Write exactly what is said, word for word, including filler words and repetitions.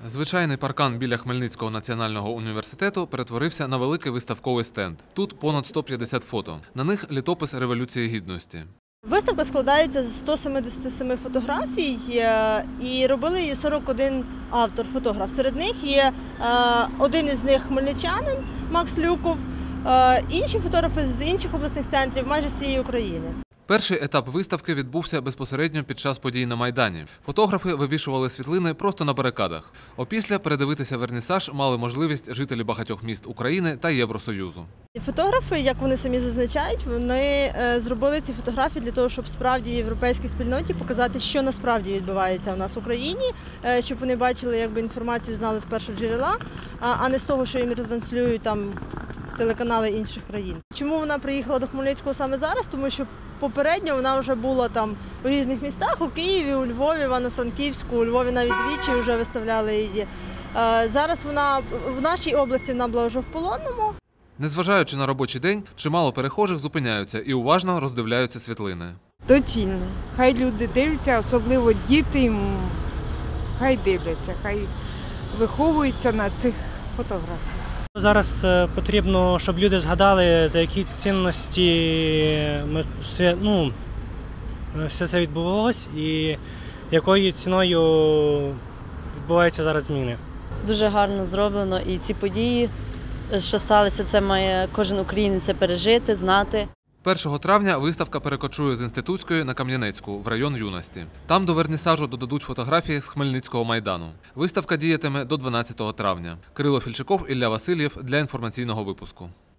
Звичайний паркан біля Хмельницького національного університету перетворився на великий виставковий стенд. Тут понад сто п'ятдесят фото. На них літопис Революції Гідності. Виставка складається з ста сімдесяти семи фотографій і робили її сорок один автор-фотограф. Серед них є один із них хмельничанин Макс Люков, інші фотографи з інших обласних центрів майже всієї України. Перший етап виставки відбувся безпосередньо під час подій на Майдані. Фотографи вивішували світлини просто на барикадах. Опісля передивитися вернісаж мали можливість жителі багатьох міст України та Євросоюзу. Фотографи, як вони самі зазначають, вони зробили ці фотографії для того, щоб справді європейській спільноті показати, що насправді відбувається у нас в Україні, щоб вони бачили, якби інформацію знали з першого джерела, а не з того, що їм ретранслюють там телеканали інших країн. Чому вона приїхала до Хмельницького саме зараз? Тому що попередньо вона вже була там у різних містах, у Києві, у Львові, Івано-Франківську, у Львові навіть двічі вже виставляли її. Зараз вона в нашій області вона була вже в Полонному. Незважаючи на робочий день, чимало перехожих зупиняються і уважно роздивляються світлини. Доцільно. Хай люди дивляться, особливо діти, хай дивляться, хай виховуються на цих фотографіях. Зараз потрібно, щоб люди згадали, за які цінності ми все, ну, все це відбувалось і якою ціною відбуваються зараз зміни. Дуже гарно зроблено, і ці події, що сталися, це має кожен українець це пережити, знати. першого травня виставка перекочує з Інститутської на Кам'янецьку, в район юності. Там до вернісажу додадуть фотографії з Хмельницького Майдану. Виставка діятиме до дванадцятого травня. Кирило Фільчиков, Ілля Васильєв для інформаційного випуску.